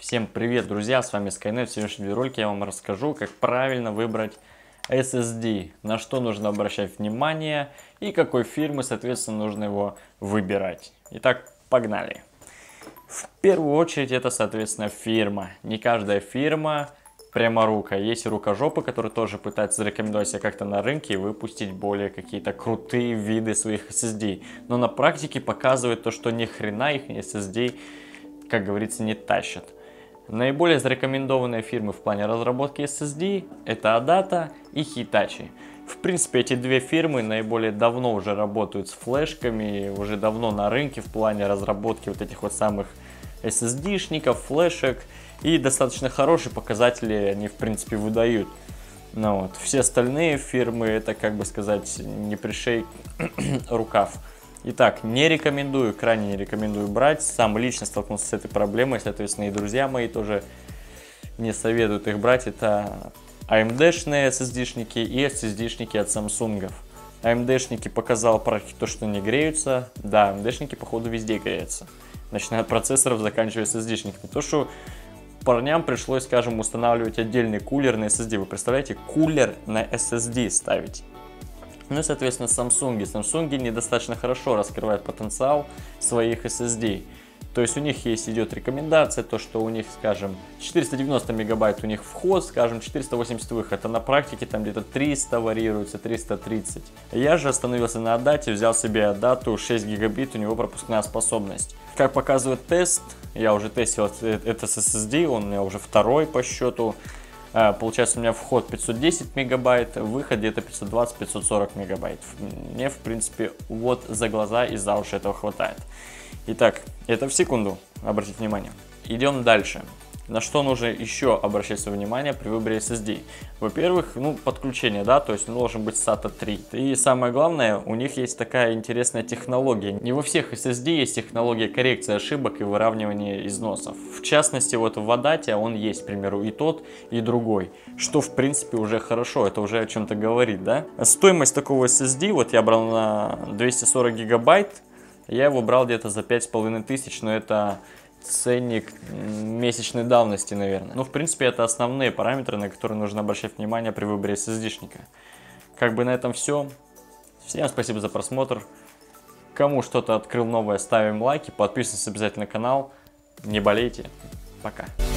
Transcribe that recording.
Всем привет, друзья, с вами Skynet. В сегодняшнем видеоролике я вам расскажу, как правильно выбрать SSD, на что нужно обращать внимание и какой фирмы, соответственно, нужно его выбирать. Итак, погнали. В первую очередь это, соответственно, фирма. Не каждая фирма прямо-рука. Есть рукожопы, которые тоже пытаются зарекомендовать себя как-то на рынке и выпустить более какие-то крутые виды своих SSD. Но на практике показывает то, что ни хрена их SSD, как говорится, не тащат. Наиболее зарекомендованные фирмы в плане разработки SSD это Adata и Hitachi. В принципе, эти две фирмы наиболее давно уже работают с флешками, уже давно на рынке в плане разработки вот этих вот самых SSD-шников, флешек. И достаточно хорошие показатели они, в принципе, выдают. Но вот. Все остальные фирмы это, как бы сказать, не пришей рукав. Итак, не рекомендую, крайне не рекомендую брать. Сам лично столкнулся с этой проблемой, соответственно, и друзья мои тоже не советуют их брать. Это AMD-шные SSD-шники и SSD-шники от Samsung. AMD-шники показал практически то, что не греются. Да, AMD-шники, походу, везде греются. Начиная от процессоров, заканчивая SSD-шниками. То, что парням пришлось, скажем, устанавливать отдельный кулер на SSD. Вы представляете, кулер на SSD ставить? Ну и, соответственно, Samsung недостаточно хорошо раскрывают потенциал своих SSD. То есть у них идет рекомендация, то что у них, скажем, 490 мегабайт у них вход, скажем, 480 выход, а на практике там где-то 300 варьируется, 330. Я же остановился на Adata, взял себе Adata 6 гигабит, у него пропускная способность. Как показывает тест, я уже тестил это с SSD, он у меня уже второй по счету. Получается, у меня вход 510 мегабайт, выход где-то 520-540 мегабайт. Мне, в принципе, вот за глаза и за уши этого хватает. Итак, это в секунду, обратите внимание. Идем дальше. На что нужно еще обращать свое внимание при выборе SSD? Во-первых, подключение, да, то есть он должен быть SATA 3. И самое главное, у них есть такая интересная технология. Не во всех SSD есть технология коррекции ошибок и выравнивания износов. В частности, вот в Adata он есть, к примеру, и тот, и другой. Что, в принципе, уже хорошо, это уже о чем-то говорит, да? Стоимость такого SSD, вот я брал на 240 гигабайт, я его брал где-то за 5500, но это ценник месячной давности, наверное. Ну, в принципе, это основные параметры, на которые нужно обращать внимание при выборе SSD-шника. Как бы на этом все. Всем спасибо за просмотр. Кому что-то открыл новое, ставим лайки, подписывайтесь обязательно на канал. Не болейте. Пока.